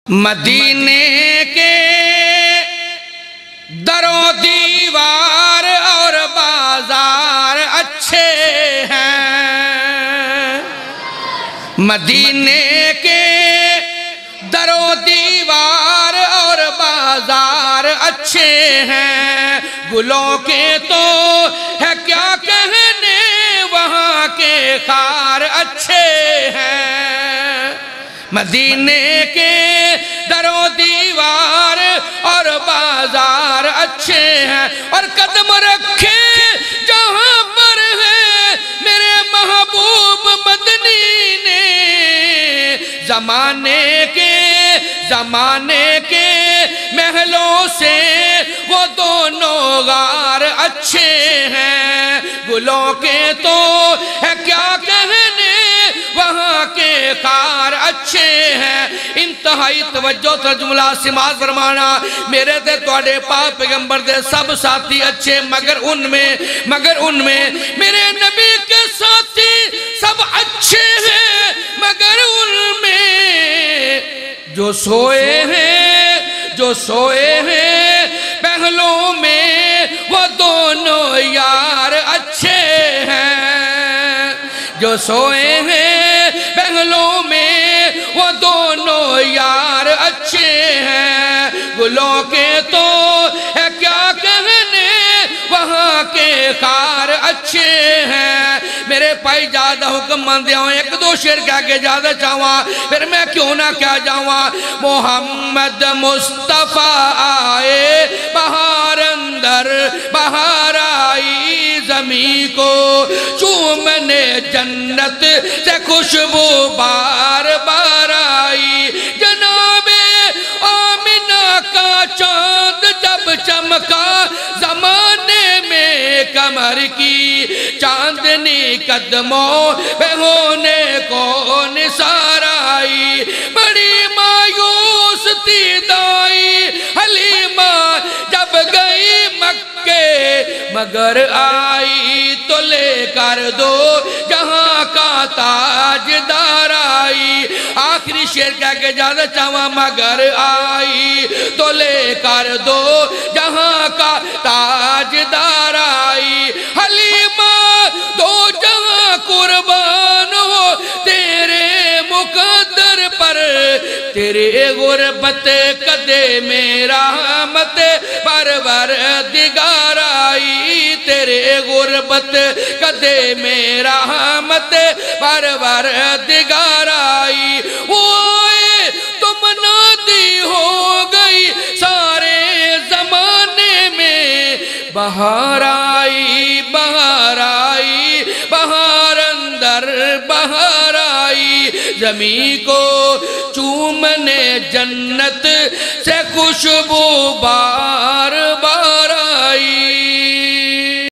مدینے کے درو دیوار اور بازار اچھے ہیں، مدینے کے درو دیوار اور بازار اچھے ہیں، گلوں کے تو ہے کیا کہنے وہاں کے خار اچھے ہیں، مدینے کے درو دیوار اور بازار اچھے ہیں، اور قدم رکھے جہاں پر ہے میرے محبوب مدنی نے، زمانے کے محلوں سے وہ دونوں غار اچھے ہیں، گلوں کے تو ہے کیا کہنے وہاں کے خار اچھے ہیں۔ انتہائی توجہ سے جملہ سماعت فرمانا، میرے دے توڑے پاک پیغمبر دے سب ساتھی اچھے، مگر ان میں میرے نبی کے ساتھی سب اچھے ہیں، مگر ان میں جو سوئے ہیں پہلوں میں وہ دونوں یار اچھے ہیں، جو سوئے ہیں پہلوں میں وہ دونوں یار اچھے ہیں، گلوں کے تو ہے کیا کہنے وہاں کے خار اچھے ہیں۔ میرے پائی زیادہ حکم ماندے ہوں، ایک دو شعر کہہ کے زیادہ چاہواں، پھر میں کیوں نہ کیا جاواں۔ محمد مصطفیٰ آئے بہار اندر بہار آئی زمین کو، چومنے جنت سے خوشبو بار بار آئی، جناب آمنہ کا چاند جب چمکا زمانے میں قمر کی چاندنی قدموں پہ ہونے کو نثار آئی، بڑی مایوس تھی دائی حلیمہ جب گئی مکے، مگر آئی تو لے کر دو جہاں کا تاجدار آئی۔ آخری شعر کہہ کے زیادہ چاہواں، مگر آئی تو لے کر دو جہاں کا تاجدار آئی، حلیمہ دو جہاں قربان ہو تیرے مقدر پر، تیرے غربت قدے میں رحمت پروردگار آئی، تیرے غربت قدے میں رحمت پروردگار آئی، وہ آئے تو منادی ہو گئی سارے زمانے میں، بہار آئی بہار آئی بہار اندر بہار آئی، زمین کو چومنے جنت سے خوشبو بار بار